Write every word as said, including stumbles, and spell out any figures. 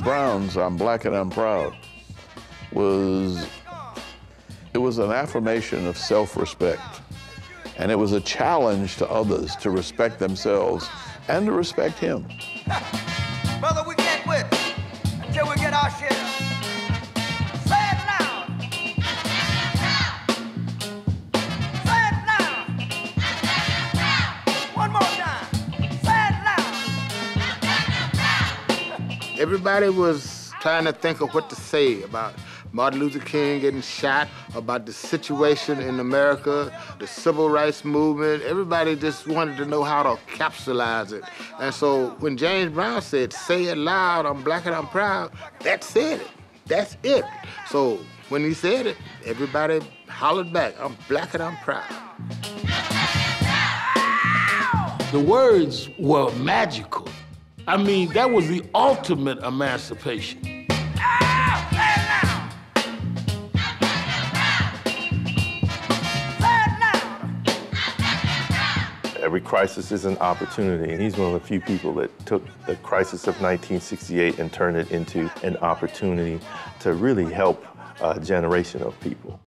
Brown's I'm Black and I'm Proud was, it was an affirmation of self-respect. And it was a challenge to others to respect themselves and to respect him. Brother, we can't quit until we get our share. Say it loud. Say it loud. One more time. Say it loud. Everybody was trying to think of what to say about Martin Luther King getting shot, about the situation in America, the civil rights movement. Everybody just wanted to know how to capsulize it. And so when James Brown said, say it loud, I'm black and I'm proud, that said it. That's it. So when he said it, everybody hollered back, I'm black and I'm proud. The words were magical. I mean, that was the ultimate emancipation. Every crisis is an opportunity, and he's one of the few people that took the crisis of nineteen sixty-eight and turned it into an opportunity to really help a generation of people.